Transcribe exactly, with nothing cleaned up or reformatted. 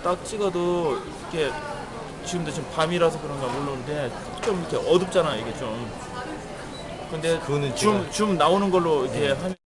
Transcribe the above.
딱 찍어도 이렇게 지금도 지금 밤이라서 그런가 모르는데 좀 이렇게 어둡잖아 이게 좀. 근데 그거는 줌, 제가- 줌 나오는 걸로 이렇게 네. 하면